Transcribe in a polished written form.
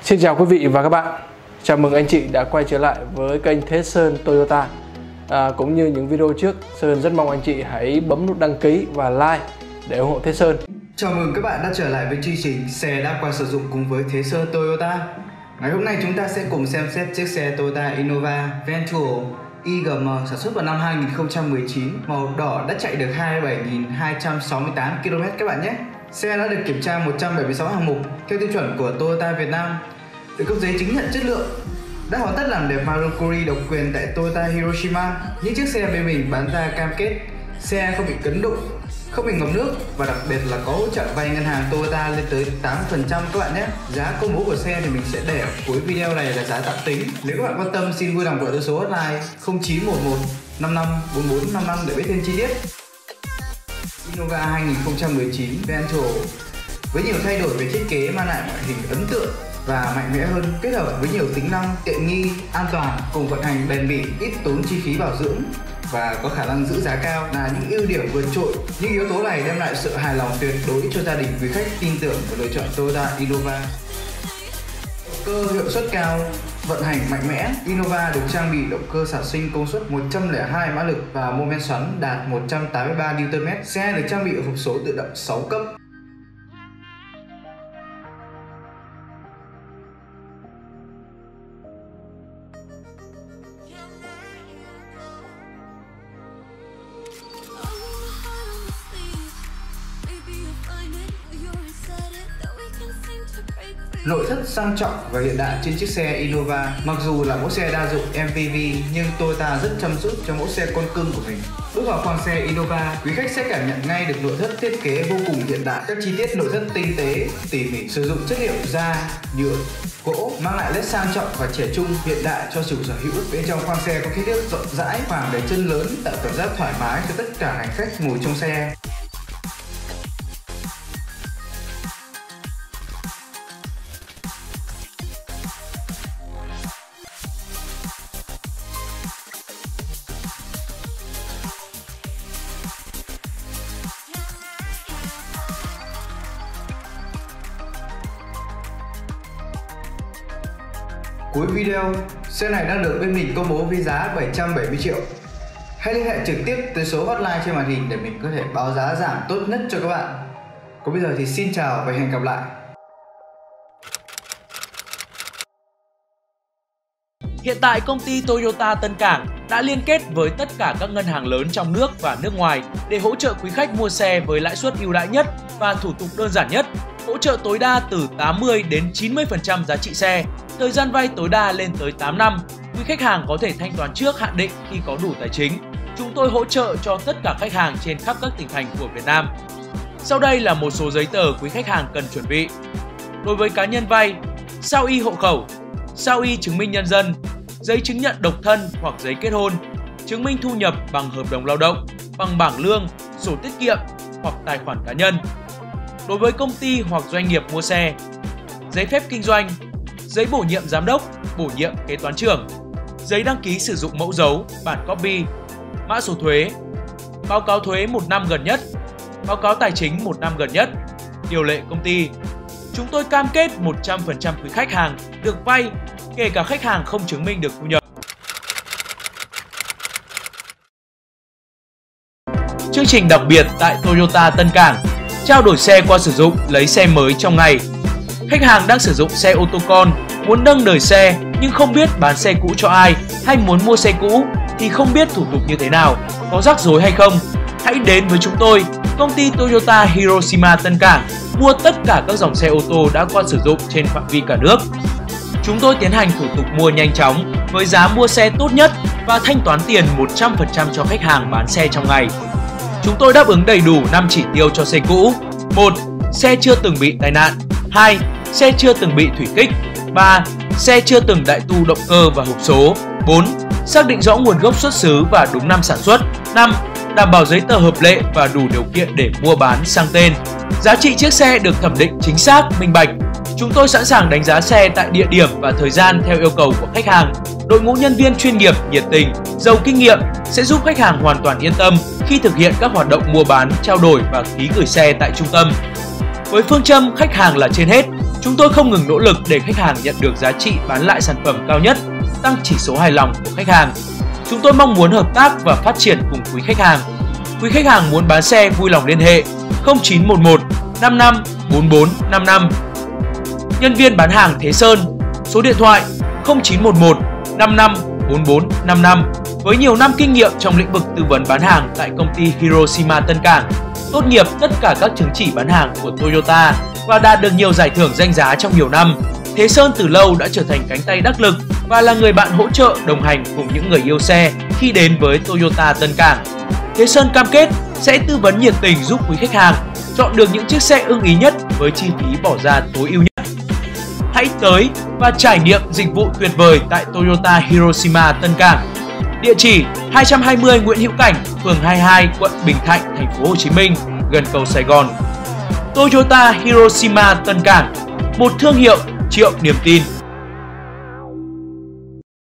Xin chào quý vị và các bạn. Chào mừng anh chị đã quay trở lại với kênh Thế Sơn Toyota. Cũng như những video trước, Sơn rất mong anh chị hãy bấm nút đăng ký và like để ủng hộ Thế Sơn. Chào mừng các bạn đã trở lại với chương trình xe đã qua sử dụng cùng với Thế Sơn Toyota. Ngày hôm nay chúng ta sẽ cùng xem xét chiếc xe Toyota Innova Venture IGM sản xuất vào năm 2019, màu đỏ, đã chạy được 27.268 km các bạn nhé. Xe đã được kiểm tra 176 hạng mục theo tiêu chuẩn của Toyota Việt Nam, được cấp giấy chứng nhận chất lượng, đã hoàn tất làm đẹp Marukuri độc quyền tại Toyota Hiroshima. Những chiếc xe bên mình bán ra cam kết xe không bị cấn đụng, không bị ngập nước và đặc biệt là có hỗ trợ vay ngân hàng Toyota lên tới 8% các bạn nhé. Giá công bố của xe thì mình sẽ để ở cuối video này là giá tạm tính. Nếu các bạn quan tâm xin vui lòng gọi tới số hotline 0911 55 4455 để biết thêm chi tiết. Innova 2019 Venture với nhiều thay đổi về thiết kế mang lại ngoại hình ấn tượng và mạnh mẽ hơn, kết hợp với nhiều tính năng tiện nghi, an toàn cùng vận hành bền bỉ, ít tốn chi phí bảo dưỡng và có khả năng giữ giá cao là những ưu điểm vượt trội. Những yếu tố này đem lại sự hài lòng tuyệt đối cho gia đình quý khách tin tưởng và lựa chọn Toyota Innova. Động cơ hiệu suất cao, vận hành mạnh mẽ. Innova được trang bị động cơ xả sinh công suất 102 mã lực và mô men xoắn đạt 183 Nm. Xe được trang bị hộp số tự động 6 cấp. Nội thất sang trọng và hiện đại trên chiếc xe Innova. Mặc dù là mẫu xe đa dụng MPV nhưng Toyota rất chăm chút cho mẫu xe con cưng của mình. Bước vào khoang xe Innova, quý khách sẽ cảm nhận ngay được nội thất thiết kế vô cùng hiện đại. Các chi tiết nội thất tinh tế, tỉ mỉ, sử dụng chất liệu da, nhựa, gỗ mang lại nét sang trọng và trẻ trung hiện đại cho chủ sở hữu. Bên trong khoang xe có kích thước rộng rãi, khoảng để chân lớn tạo cảm giác thoải mái cho tất cả hành khách ngồi trong xe. Cuối video, xe này đang được bên mình công bố với giá 770 triệu. Hãy liên hệ trực tiếp tới số hotline trên màn hình để mình có thể báo giá giảm tốt nhất cho các bạn. Còn bây giờ thì xin chào và hẹn gặp lại. Hiện tại công ty Toyota Tân Cảng đã liên kết với tất cả các ngân hàng lớn trong nước và nước ngoài để hỗ trợ quý khách mua xe với lãi suất ưu đãi nhất và thủ tục đơn giản nhất, hỗ trợ tối đa từ 80 đến 90% giá trị xe, thời gian vay tối đa lên tới 8 năm. Quý khách hàng có thể thanh toán trước hạn định khi có đủ tài chính. Chúng tôi hỗ trợ cho tất cả khách hàng trên khắp các tỉnh thành của Việt Nam. Sau đây là một số giấy tờ quý khách hàng cần chuẩn bị. Đối với cá nhân vay, sao y hộ khẩu, sao y chứng minh nhân dân, giấy chứng nhận độc thân hoặc giấy kết hôn, chứng minh thu nhập bằng hợp đồng lao động, bằng bảng lương, sổ tiết kiệm hoặc tài khoản cá nhân. Đối với công ty hoặc doanh nghiệp mua xe, giấy phép kinh doanh, giấy bổ nhiệm giám đốc, bổ nhiệm kế toán trưởng, giấy đăng ký sử dụng mẫu dấu, bản copy, mã số thuế, báo cáo thuế 1 năm gần nhất, báo cáo tài chính 1 năm gần nhất, điều lệ công ty. Chúng tôi cam kết 100% quý khách hàng được vay, kể cả khách hàng không chứng minh được thu nhập. Chương trình đặc biệt tại Toyota Tân Cảng, trao đổi xe qua sử dụng, lấy xe mới trong ngày. Khách hàng đang sử dụng xe ô tô con, muốn nâng đời xe nhưng không biết bán xe cũ cho ai hay muốn mua xe cũ thì không biết thủ tục như thế nào, có rắc rối hay không. Hãy đến với chúng tôi, công ty Toyota Hiroshima Tân Cảng, mua tất cả các dòng xe ô tô đã qua sử dụng trên phạm vi cả nước. Chúng tôi tiến hành thủ tục mua nhanh chóng với giá mua xe tốt nhất và thanh toán tiền 100% cho khách hàng bán xe trong ngày. Chúng tôi đáp ứng đầy đủ 5 chỉ tiêu cho xe cũ. 1. Xe chưa từng bị tai nạn. 2. Xe chưa từng bị thủy kích. 3. Xe chưa từng đại tu động cơ và hộp số. 4. Xác định rõ nguồn gốc xuất xứ và đúng năm sản xuất. 5. Đảm bảo giấy tờ hợp lệ và đủ điều kiện để mua bán sang tên. Giá trị chiếc xe được thẩm định chính xác, minh bạch. Chúng tôi sẵn sàng đánh giá xe tại địa điểm và thời gian theo yêu cầu của khách hàng. Đội ngũ nhân viên chuyên nghiệp, nhiệt tình, giàu kinh nghiệm sẽ giúp khách hàng hoàn toàn yên tâm khi thực hiện các hoạt động mua bán, trao đổi và ký gửi xe tại trung tâm. Với phương châm khách hàng là trên hết, Chúng tôi không ngừng nỗ lực để khách hàng nhận được giá trị bán lại sản phẩm cao nhất, tăng chỉ số hài lòng của khách hàng. Chúng tôi mong muốn hợp tác và phát triển cùng quý khách hàng. Quý khách hàng muốn bán xe vui lòng liên hệ 0911 55 44 55. Nhân viên bán hàng Thế Sơn, số điện thoại 0911 55 44 55. Với nhiều năm kinh nghiệm trong lĩnh vực tư vấn bán hàng tại công ty Hiroshima Tân Cảng, tốt nghiệp tất cả các chứng chỉ bán hàng của Toyota và đạt được nhiều giải thưởng danh giá trong nhiều năm, Thế Sơn từ lâu đã trở thành cánh tay đắc lực và là người bạn hỗ trợ đồng hành cùng những người yêu xe khi đến với Toyota Tân Cảng. Thế Sơn cam kết sẽ tư vấn nhiệt tình giúp quý khách hàng chọn được những chiếc xe ưng ý nhất với chi phí bỏ ra tối ưu nhất. Hãy tới và trải nghiệm dịch vụ tuyệt vời tại Toyota Hiroshima Tân Cảng. Địa chỉ 220 Nguyễn Hữu Cảnh, phường 22, quận Bình Thạnh, thành phố Hồ Chí Minh, gần cầu Sài Gòn. Toyota Hiroshima Tân Cảng, một thương hiệu triệu niềm tin.